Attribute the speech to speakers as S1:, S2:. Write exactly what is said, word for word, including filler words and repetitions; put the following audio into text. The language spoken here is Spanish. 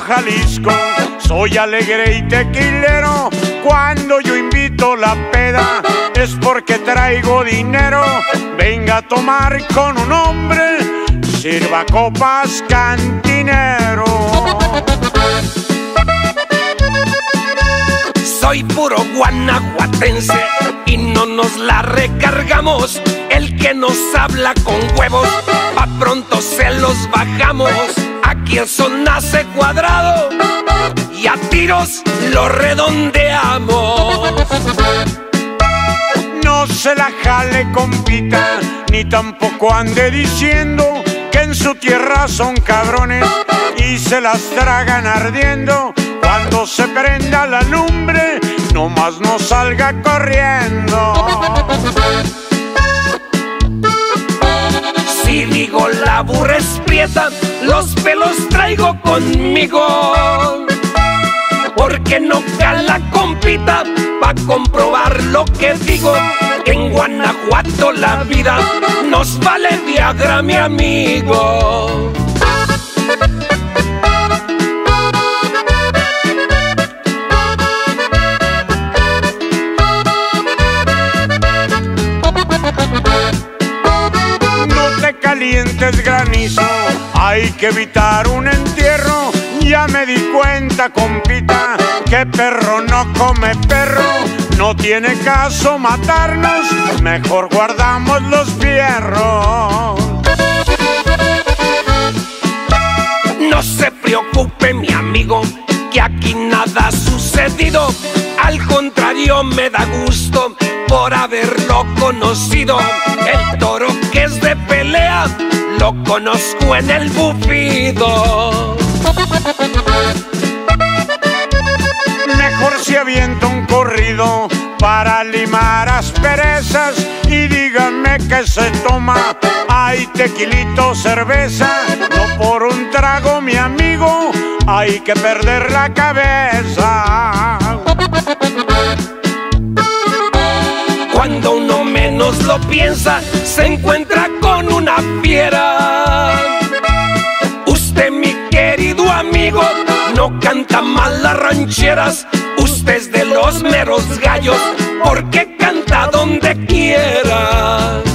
S1: Jalisco, soy alegre y tequilero. Cuando yo invito la peda es porque traigo dinero. Venga a tomar con un hombre, sirva copas, cantinero.
S2: Soy puro guanajuatense y no nos la recargamos. El que nos habla con huevos, pa' pronto se los bajamos. Aquí el son nace cuadrado y a tiros lo redondeamos.
S1: No se la jale, compita, ni tampoco ande diciendo que en su tierra son cabrones y se las tragan ardiendo. Cuando se prenda la lumbre, nomás no salga corriendo.
S2: Si digo la burra es prieta, los pelos traigo conmigo. Porque no cala, compita, pa' comprobar lo que digo. En Guanajuato la vida nos vale Viagra, mi amigo.
S1: Calientes, granizo, hay que evitar un entierro. Ya me di cuenta, compita, que perro no come perro. No tiene caso matarnos, mejor guardamos los fierros.
S2: No se preocupe, mi amigo, que aquí nada ha sucedido. Al contrario, me da gusto por haberlo conocido. El toro que es de pelea lo conozco en el bufido.
S1: Mejor si aviento un corrido para limar asperezas. Y díganme que se toma, hay tequilito, cerveza. No por un trago, mi amigo, hay que perder la cabeza.
S2: Cuando uno menos lo piensa, se encuentra con una fiera. Usted, mi querido amigo, no canta mal las rancheras. Usted es de los meros gallos, porque canta donde quiera.